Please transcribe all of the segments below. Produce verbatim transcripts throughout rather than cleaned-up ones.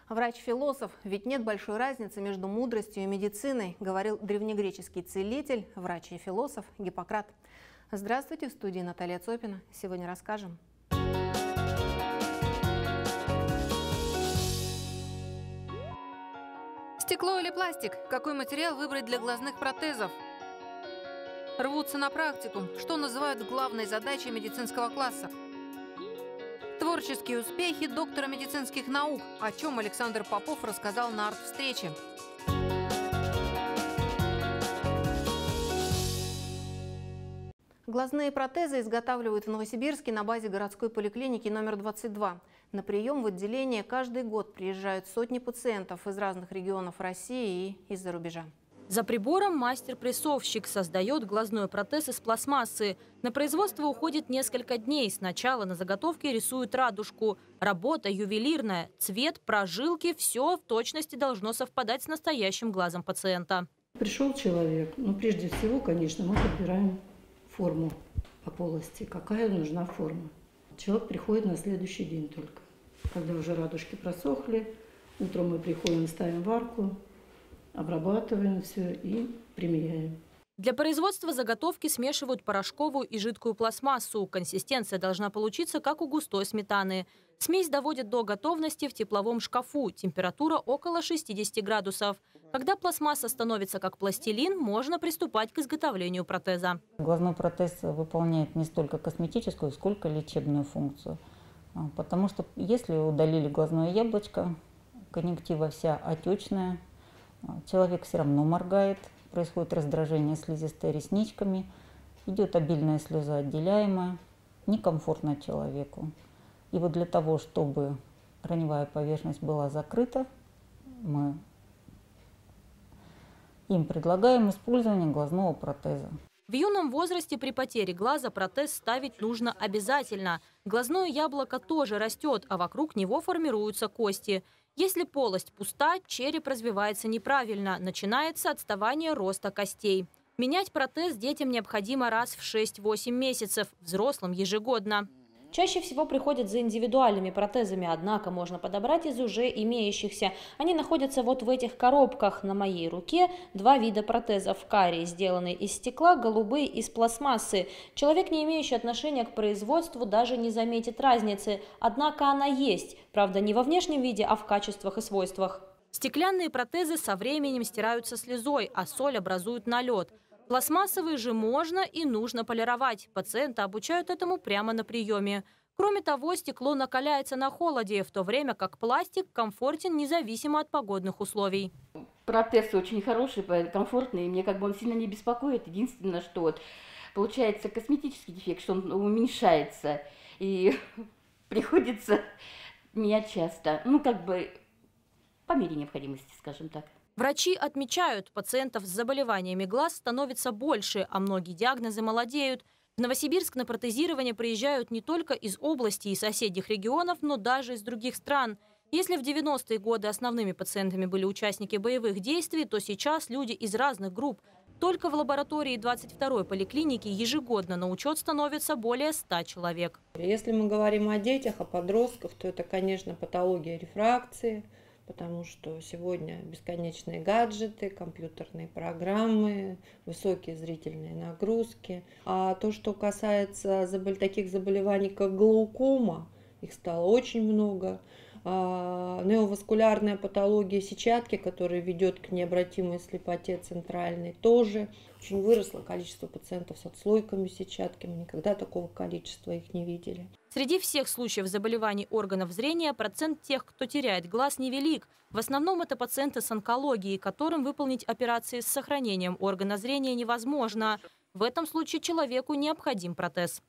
Врач-философ, ведь нет большой разницы между мудростью и медициной, говорил древнегреческий целитель, врач и философ Гиппократ. Здравствуйте, в студии Наталья Цопина. Сегодня расскажем. Стекло или пластик? Какой материал выбрать для глазных протезов? Рвутся на практику, что называют главной задачей медицинского класса. Творческие успехи доктора медицинских наук, о чем Александр Попов рассказал на арт-встрече. Глазные протезы изготавливают в Новосибирске на базе городской поликлиники номер двадцать два. На прием в отделение каждый год приезжают сотни пациентов из разных регионов России и из-за рубежа. За прибором мастер-прессовщик создает глазной протез из пластмассы. На производство уходит несколько дней. Сначала на заготовке рисуют радужку. Работа ювелирная. Цвет, прожилки – все в точности должно совпадать с настоящим глазом пациента. Пришел человек. Ну, прежде всего, конечно, мы подбираем форму по полости. Какая нужна форма. Человек приходит на следующий день только. Когда уже радужки просохли, утром мы приходим, ставим в арку, обрабатываем все и примеряем. Для производства заготовки смешивают порошковую и жидкую пластмассу. Консистенция должна получиться, как у густой сметаны. Смесь доводят до готовности в тепловом шкафу. Температура около шестидесяти градусов. Когда пластмасса становится как пластилин, можно приступать к изготовлению протеза. Глазной протез выполняет не столько косметическую, сколько лечебную функцию. Потому что если удалили глазное яблочко, конъюнктива вся отечная, человек все равно моргает, происходит раздражение слизистой ресничками, идет обильная слеза отделяемая, некомфортно человеку. И вот для того, чтобы раневая поверхность была закрыта, мы им предлагаем использование глазного протеза. В юном возрасте при потере глаза протез ставить нужно обязательно. Глазное яблоко тоже растет, а вокруг него формируются кости. Если полость пуста, череп развивается неправильно, начинается отставание роста костей. Менять протез детям необходимо раз в шесть-восемь месяцев, взрослым ежегодно. Чаще всего приходят за индивидуальными протезами, однако можно подобрать из уже имеющихся. Они находятся вот в этих коробках. На моей руке два вида протезов. Карий, сделанный из стекла, голубый из пластмассы. Человек, не имеющий отношения к производству, даже не заметит разницы. Однако она есть. Правда, не во внешнем виде, а в качествах и свойствах. Стеклянные протезы со временем стираются слезой, а соль образует налет. Пластмассовые же можно и нужно полировать. Пациента обучают этому прямо на приеме. Кроме того, стекло накаляется на холоде, в то время как пластик комфортен независимо от погодных условий. Протез очень хороший, комфортный, мне как бы он сильно не беспокоит. Единственное, что вот получается косметический дефект, что он уменьшается. И приходится менять часто. Ну, как бы по мере необходимости, скажем так. Врачи отмечают, пациентов с заболеваниями глаз становится больше, а многие диагнозы молодеют. В Новосибирск на протезирование приезжают не только из области и соседних регионов, но даже из других стран. Если в девяностые годы основными пациентами были участники боевых действий, то сейчас люди из разных групп. Только в лаборатории двадцать второй поликлиники ежегодно на учет становится более ста человек. Если мы говорим о детях, о подростках, то это, конечно, патология рефракции. Потому что сегодня бесконечные гаджеты, компьютерные программы, высокие зрительные нагрузки. А то, что касается забол... таких заболеваний, как глаукома, их стало очень много. А, неоваскулярная патология сетчатки, которая ведет к необратимой слепоте центральной, тоже. Очень выросло количество пациентов с отслойками сетчатки. Мы никогда такого количества их не видели. Среди всех случаев заболеваний органов зрения процент тех, кто теряет глаз, невелик. В основном это пациенты с онкологией, которым выполнить операции с сохранением органа зрения невозможно. В этом случае человеку необходим протез.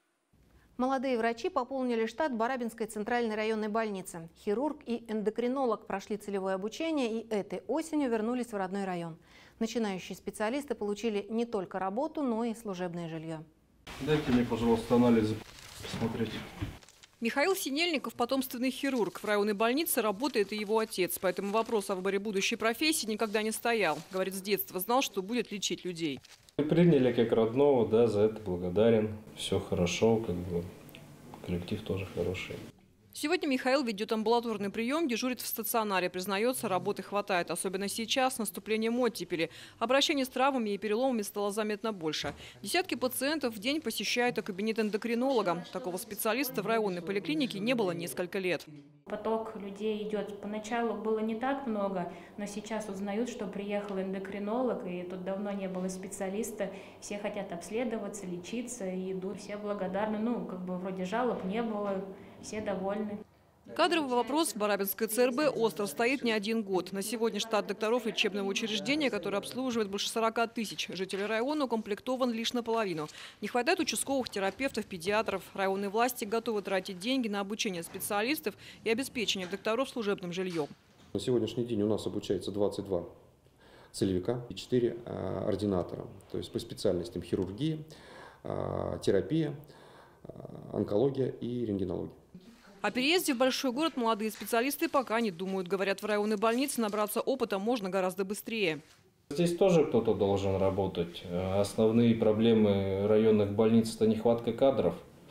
Молодые врачи пополнили штат Барабинской центральной районной больницы. Хирург и эндокринолог прошли целевое обучение и этой осенью вернулись в родной район. Начинающие специалисты получили не только работу, но и служебное жилье. Дайте мне, пожалуйста, анализы посмотреть. Михаил Синельников – потомственный хирург. В районной больнице работает и его отец. Поэтому вопрос о выборе будущей профессии никогда не стоял. Говорит, с детства знал, что будет лечить людей. Приняли как родного, да, за это благодарен. Все хорошо, как бы коллектив тоже хороший. Сегодня Михаил ведет амбулаторный прием, дежурит в стационаре. Признается, работы хватает. Особенно сейчас, с наступлением оттепели. Обращений с травмами и переломами стало заметно больше. Десятки пациентов в день посещают кабинет эндокринолога. Такого специалиста в районной поликлинике не было несколько лет. Поток людей идет. Поначалу было не так много, но сейчас узнают, что приехал эндокринолог, и тут давно не было специалиста. Все хотят обследоваться, лечиться, и идут. Все благодарны. Ну, как бы вроде жалоб не было, все довольны. Кадровый вопрос в Барабинской ЦРБ остро стоит не один год. На сегодня штат докторов лечебного учреждения, которое обслуживает больше сорока тысяч жителей района, укомплектован лишь наполовину. Не хватает участковых терапевтов, педиатров. Районные власти готовы тратить деньги на обучение специалистов и обеспечение докторов служебным жильем. На сегодняшний день у нас обучается двадцать два целевика и четыре ординатора. То есть по специальностям хирургия, терапия, онкология и рентгенология. О переезде в большой город молодые специалисты пока не думают. Говорят, в районной больнице набраться опыта можно гораздо быстрее. Здесь тоже кто-то должен работать. Основные проблемы районных больниц – это нехватка кадров.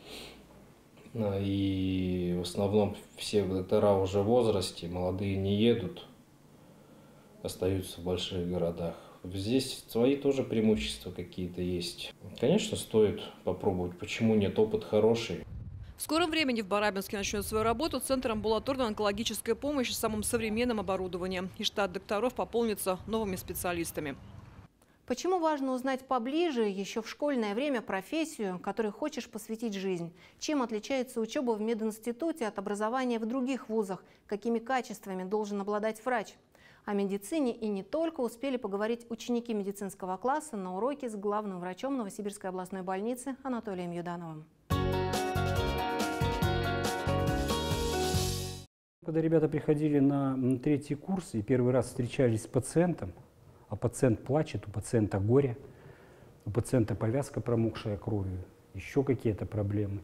И в основном все доктора уже в возрасте, молодые не едут, остаются в больших городах. Здесь свои тоже преимущества какие-то есть. Конечно, стоит попробовать, почему нет, опыт хороший. В скором времени в Барабинске начнет свою работу Центр амбулаторной онкологической помощи с самым современным оборудованием. И штат докторов пополнится новыми специалистами. Почему важно узнать поближе, еще в школьное время, профессию, которой хочешь посвятить жизнь? Чем отличается учеба в мединституте от образования в других вузах? Какими качествами должен обладать врач? О медицине и не только успели поговорить ученики медицинского класса на уроке с главным врачом Новосибирской областной больницы Анатолием Юдановым. Когда ребята приходили на третий курс и первый раз встречались с пациентом, а пациент плачет, у пациента горе, у пациента повязка, промокшая кровью, еще какие-то проблемы.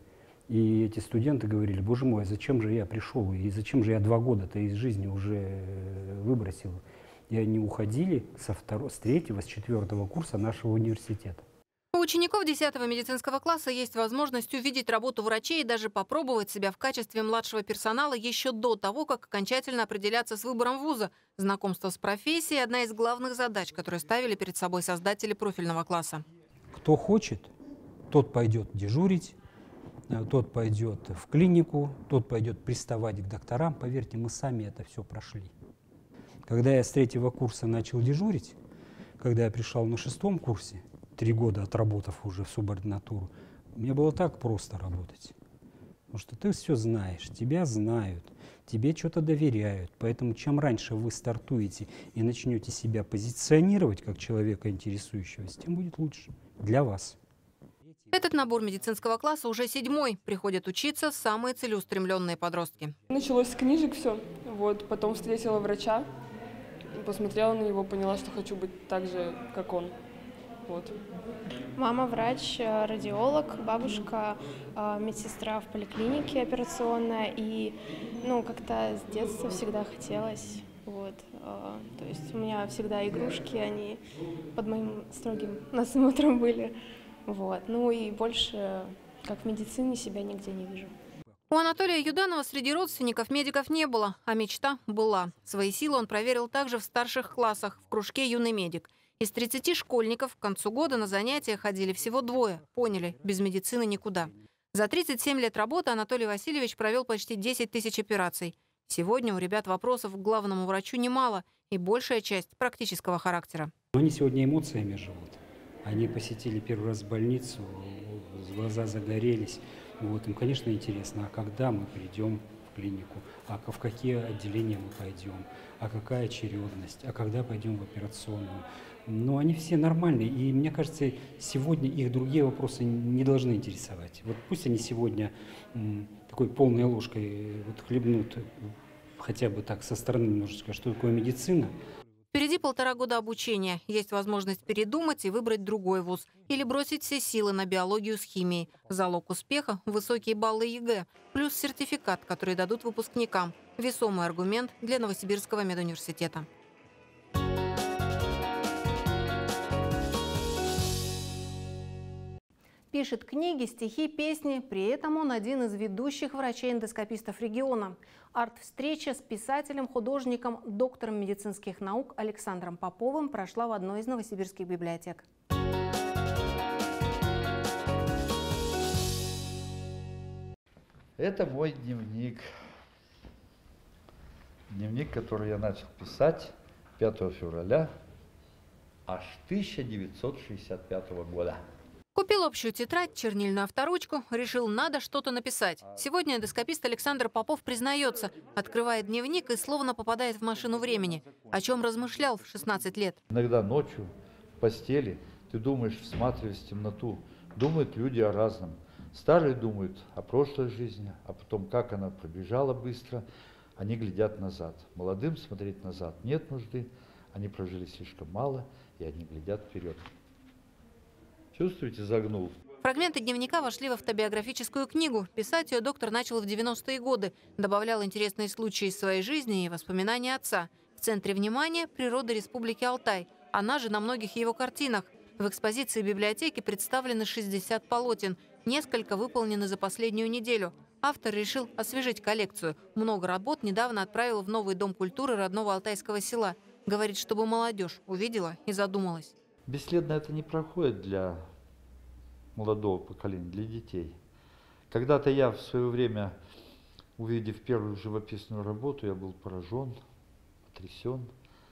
И эти студенты говорили: боже мой, зачем же я пришел, и зачем же я два года-то из жизни уже выбросил. И они уходили со второго, с третьего, с четвертого курса нашего университета. У учеников десятого медицинского класса есть возможность увидеть работу врачей и даже попробовать себя в качестве младшего персонала еще до того, как окончательно определяться с выбором вуза. Знакомство с профессией – одна из главных задач, которые ставили перед собой создатели профильного класса. Кто хочет, тот пойдет дежурить, тот пойдет в клинику, тот пойдет приставать к докторам. Поверьте, мы сами это все прошли. Когда я с третьего курса начал дежурить, когда я пришел на шестом курсе, три года отработав уже в субординатуру, мне было так просто работать. Потому что ты все знаешь, тебя знают, тебе что-то доверяют. Поэтому чем раньше вы стартуете и начнете себя позиционировать как человека интересующегося, тем будет лучше для вас. Этот набор медицинского класса уже седьмой. Приходят учиться самые целеустремленные подростки. Началось с книжек все. Вот, потом встретила врача, посмотрела на него, поняла, что хочу быть так же, как он. Вот. Мама врач, радиолог, бабушка медсестра в поликлинике операционная. И ну, как-то с детства всегда хотелось. Вот. То есть у меня всегда игрушки, они под моим строгим насмотром были. Вот. Ну и больше, как в медицине, себя нигде не вижу. У Анатолия Юданова среди родственников медиков не было, а мечта была. Свои силы он проверил также в старших классах, в кружке «Юный медик». Из тридцати школьников к концу года на занятия ходили всего двое. Поняли, без медицины никуда. За тридцать семь лет работы Анатолий Васильевич провел почти десять тысяч операций. Сегодня у ребят вопросов к главному врачу немало, и большая часть практического характера. Они сегодня эмоциями живут. Они посетили первый раз больницу, глаза загорелись. Вот, им, конечно, интересно, а когда мы придем в клинику, а в какие отделения мы пойдем, а какая очередность, а когда пойдем в операционную. Но они все нормальные, и мне кажется, сегодня их другие вопросы не должны интересовать. Вот пусть они сегодня м, такой полной ложкой вот, хлебнут, хотя бы так со стороны немножечко, что такое медицина. Впереди полтора года обучения. Есть возможность передумать и выбрать другой вуз. Или бросить все силы на биологию с химией. Залог успеха – высокие баллы ЕГЭ. Плюс сертификат, который дадут выпускникам. Весомый аргумент для Новосибирского медуниверситета. Пишет книги, стихи, песни. При этом он один из ведущих врачей-эндоскопистов региона. Арт-встреча с писателем, художником, доктором медицинских наук Александром Поповым прошла в одной из новосибирских библиотек. Это мой дневник. Дневник, который я начал писать пятого февраля аж тысяча девятьсот шестьдесят пятого года. Купил общую тетрадь, чернильную авторучку, решил, надо что-то написать. Сегодня эндоскопист Александр Попов признается, открывает дневник и словно попадает в машину времени. О чем размышлял в шестнадцать лет. Иногда ночью в постели ты думаешь, всматриваясь в темноту, думают люди о разном. Старые думают о прошлой жизни, а потом, как она пробежала быстро, они глядят назад. Молодым смотреть назад нет нужды, они прожили слишком мало, и они глядят вперед. Чувствуете, загнул? Фрагменты дневника вошли в автобиографическую книгу. Писать ее доктор начал в девяностые годы. Добавлял интересные случаи из своей жизни и воспоминания отца. В центре внимания – природа Республики Алтай. Она же на многих его картинах. В экспозиции библиотеки представлены шестьдесят полотен. Несколько выполнены за последнюю неделю. Автор решил освежить коллекцию. Много работ недавно отправил в новый дом культуры родного алтайского села. Говорит, чтобы молодежь увидела и задумалась. Бесследно это не проходит для молодого поколения, для детей. Когда-то я в свое время, увидев первую живописную работу, я был поражен, потрясен.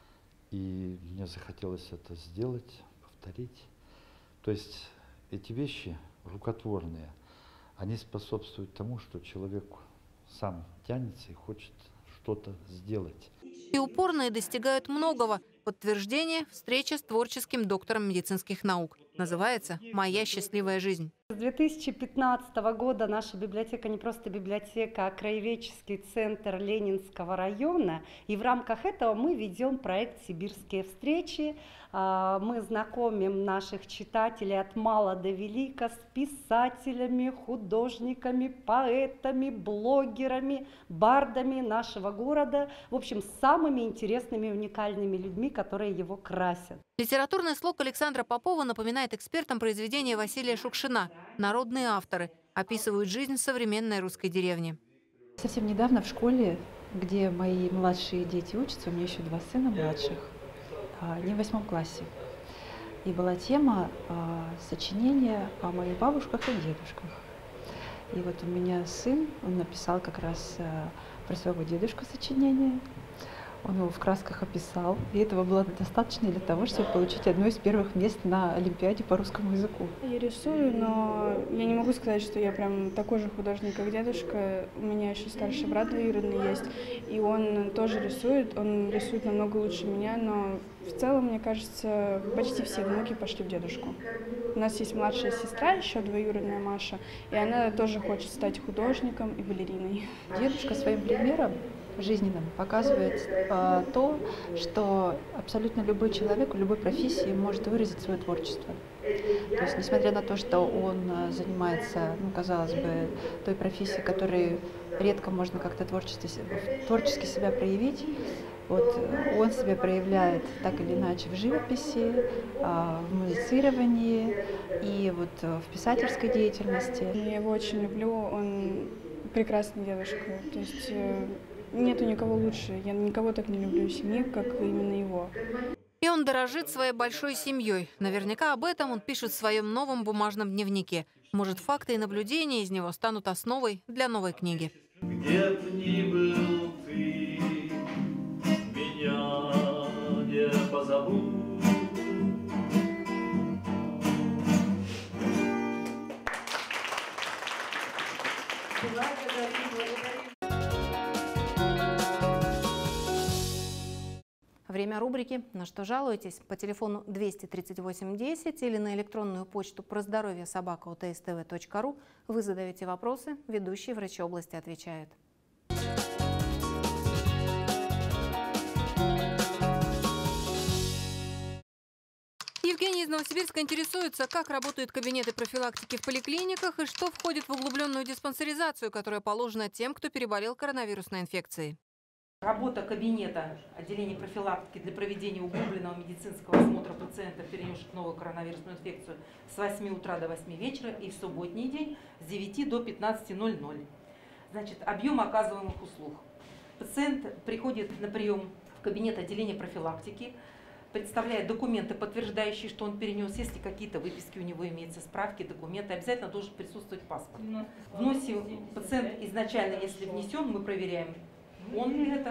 И мне захотелось это сделать, повторить. То есть эти вещи рукотворные, они способствуют тому, что человек сам тянется и хочет что-то сделать. И упорные достигают многого. Подтверждение – встреча с творческим доктором медицинских наук. Называется «Моя счастливая жизнь». С две тысячи пятнадцатого года наша библиотека не просто библиотека, а краеведческий центр Ленинского района. И в рамках этого мы ведем проект «Сибирские встречи». Мы знакомим наших читателей от мала до велика с писателями, художниками, поэтами, блогерами, бардами нашего города. В общем, с самыми интересными и уникальными людьми, которые его красят. Литературный слог Александра Попова напоминает экспертам произведения Василия Шукшина. Народные авторы описывают жизнь современной русской деревни. Совсем недавно в школе, где мои младшие дети учатся, у меня еще два сына младших, не в восьмом классе. И была тема сочинения о моих бабушках и дедушках. И вот у меня сын, он написал как раз про своего дедушку сочинение. Он его в красках описал, и этого было достаточно для того, чтобы получить одно из первых мест на Олимпиаде по русскому языку. Я рисую, но я не могу сказать, что я прям такой же художник, как дедушка. У меня еще старший брат двоюродный есть, и он тоже рисует. Он рисует намного лучше меня, но в целом, мне кажется, почти все внуки пошли в дедушку. У нас есть младшая сестра, еще двоюродная Маша, и она тоже хочет стать художником и балериной. Дедушка своим примером жизненным показывает а, то, что абсолютно любой человек в любой профессии может выразить свое творчество. То есть, несмотря на то, что он а, занимается, ну, казалось бы, той профессией, которой редко можно как-то творчески, творчески себя проявить, вот он себя проявляет так или иначе в живописи, а, в музицировании и вот в писательской деятельности. Я его очень люблю, он прекрасный дедушка. То есть нету никого лучше. Я никого так не люблю в семье, как именно его. И он дорожит своей большой семьей. Наверняка об этом он пишет в своем новом бумажном дневнике. Может, факты и наблюдения из него станут основой для новой книги. Где б ни был ты, меня не позабудь. Время рубрики «На что жалуетесь?» по телефону двести тридцать восемь десять или на электронную почту проздоровье собака о тэ эс тэ вэ точка ру вы задаете вопросы, ведущие врачи области отвечают. Евгений из Новосибирска интересуется, как работают кабинеты профилактики в поликлиниках и что входит в углубленную диспансеризацию, которая положена тем, кто переболел коронавирусной инфекцией. Работа кабинета отделения профилактики для проведения углубленного медицинского осмотра пациентов, перенесших новую коронавирусную инфекцию, с восьми утра до восьми вечера и в субботний день с девяти до пятнадцати ноль-ноль. Значит, объем оказываемых услуг. Пациент приходит на прием в кабинет отделения профилактики, представляет документы, подтверждающие, что он перенес, если какие-то выписки у него имеются, справки, документы, обязательно должен присутствовать паспорт. Вносим пациент изначально, если внесен, мы проверяем, он ли это,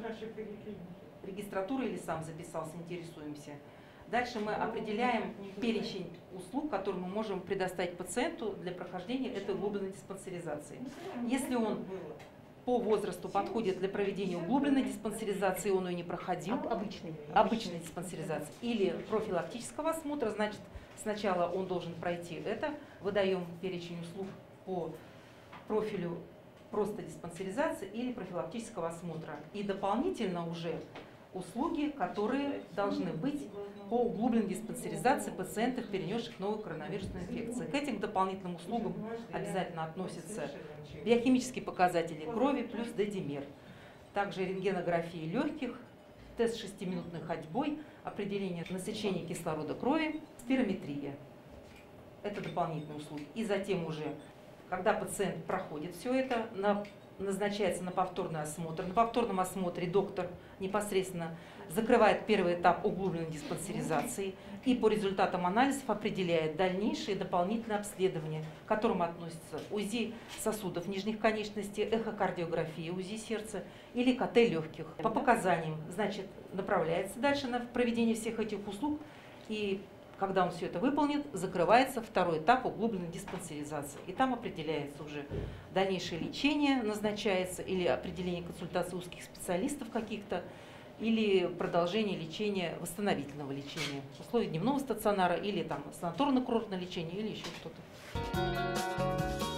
регистратура или сам записался, интересуемся. Дальше мы определяем перечень услуг, которые мы можем предоставить пациенту для прохождения этой углубленной диспансеризации. Если он по возрасту подходит для проведения углубленной диспансеризации, он ее не проходил, обычной, обычной диспансеризации, или профилактического осмотра, значит, сначала он должен пройти это, выдаем перечень услуг по профилю просто диспансеризации или профилактического осмотра. И дополнительно уже услуги, которые должны быть по углубленной диспансеризации пациентов, перенесших новую коронавирусную инфекцию. К этим дополнительным услугам обязательно относятся биохимические показатели крови плюс дедимер. Также рентгенография легких, тест шестиминутной ходьбой, определение насыщения кислорода крови, спирометрия. Это дополнительные услуги. И затем уже, когда пациент проходит все это, на, назначается на повторный осмотр. На повторном осмотре доктор непосредственно закрывает первый этап углубленной диспансеризации и по результатам анализов определяет дальнейшие дополнительные обследования, к которым относятся УЗИ сосудов нижних конечностей, эхокардиография, УЗИ сердца или КТ легких. По показаниям, значит, направляется дальше на проведение всех этих услуг, и когда он все это выполнит, закрывается второй этап углубленной диспансеризации. И там определяется уже дальнейшее лечение, назначается, или определение консультации узких специалистов каких-то, или продолжение лечения, восстановительного лечения, в условиях дневного стационара, или там санаторно-курортное лечение, или еще что-то.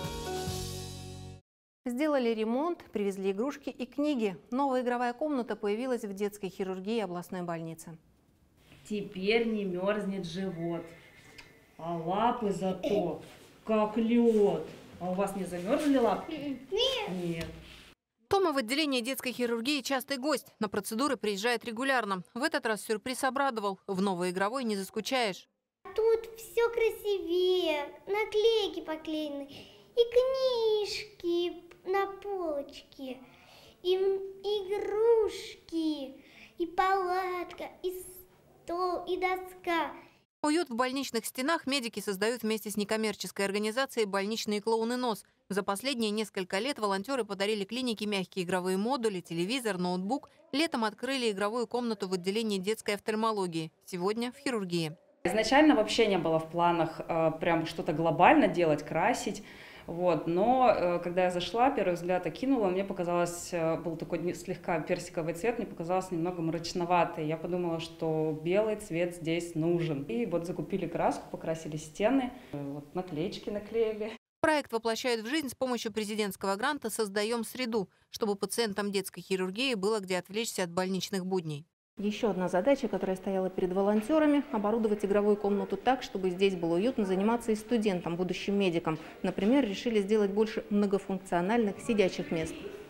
Сделали ремонт, привезли игрушки и книги. Новая игровая комната появилась в детской хирургии областной больницы. Теперь не мерзнет живот, а лапы зато как лед. А у вас не замерзли лапки? Нет. Нет. Тома в отделении детской хирургии частый гость. На процедуры приезжает регулярно. В этот раз сюрприз обрадовал. В новой игровой не заскучаешь. Тут все красивее, наклейки поклеены, и книжки на полочке, и игрушки, и палатка, и стол, и доска. Уют в больничных стенах медики создают вместе с некоммерческой организацией «Больничные клоуны НОС». За последние несколько лет волонтеры подарили клинике мягкие игровые модули, телевизор, ноутбук. Летом открыли игровую комнату в отделении детской офтальмологии. Сегодня в хирургии. Изначально вообще не было в планах э, прям что-то глобально делать, красить. Вот. Но э, когда я зашла, первый взгляд окинула, мне показалось, э, был такой слегка персиковый цвет, мне показалось немного мрачноватый. Я подумала, что белый цвет здесь нужен. И вот закупили краску, покрасили стены, э, вот наклеечки наклеили. Проект воплощают в жизнь с помощью президентского гранта «Создаем среду», чтобы пациентам детской хирургии было где отвлечься от больничных будней. Еще одна задача, которая стояла перед волонтерами – оборудовать игровую комнату так, чтобы здесь было уютно заниматься и студентам, будущим медикам. Например, решили сделать больше многофункциональных сидячих мест.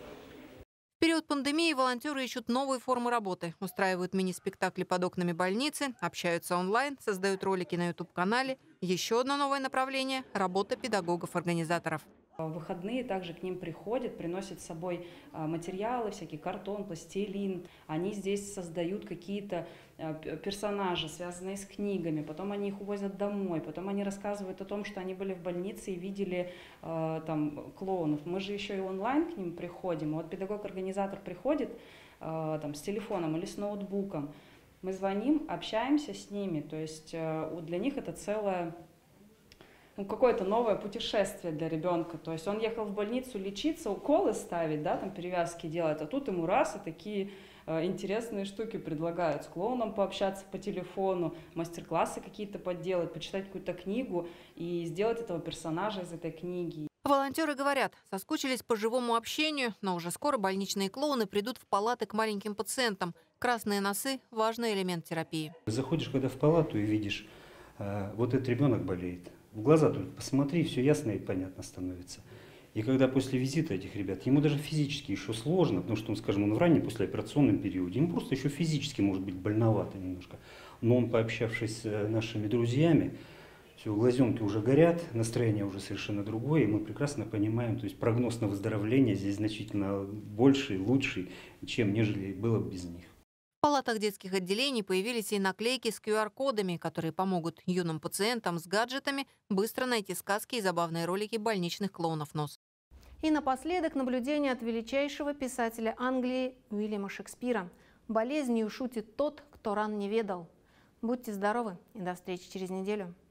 В период пандемии волонтеры ищут новые формы работы, устраивают мини-спектакли под окнами больницы, общаются онлайн, создают ролики на ютуб-канале. Еще одно новое направление – работа педагогов-организаторов. В выходные также к ним приходят, приносят с собой материалы, всякий картон, пластилин. Они здесь создают какие-то персонажи, связанные с книгами. Потом они их увозят домой. Потом они рассказывают о том, что они были в больнице и видели там клоунов. Мы же еще и онлайн к ним приходим. Вот педагог-организатор приходит там, с телефоном или с ноутбуком. Мы звоним, общаемся с ними. То есть для них это целое... Ну, какое-то новое путешествие для ребенка. То есть он ехал в больницу лечиться, уколы ставить, да, там перевязки делать, а тут ему раз и такие э, интересные штуки предлагают. С клоуном пообщаться по телефону, мастер-классы какие-то подделать, почитать какую-то книгу и сделать этого персонажа из этой книги. Волонтеры говорят, соскучились по живому общению, но уже скоро больничные клоуны придут в палаты к маленьким пациентам. Красные носы – важный элемент терапии. Заходишь когда в палату и видишь, э, вот этот ребенок болеет. В глаза только посмотри, все ясно и понятно становится. И когда после визита этих ребят, ему даже физически еще сложно, потому что, он, скажем, он в раннем послеоперационном периоде, ему просто еще физически может быть больновато немножко. Но он, пообщавшись с нашими друзьями, все, глазенки уже горят, настроение уже совершенно другое, и мы прекрасно понимаем, то есть прогноз на выздоровление здесь значительно больше, лучше, чем нежели было бы без них. В палатах детских отделений появились и наклейки с ку ар кодами, которые помогут юным пациентам с гаджетами быстро найти сказки и забавные ролики больничных клоунов НОС. И напоследок наблюдение от величайшего писателя Англии Уильяма Шекспира. «Болезнью шутит тот, кто ран не ведал». Будьте здоровы и до встречи через неделю.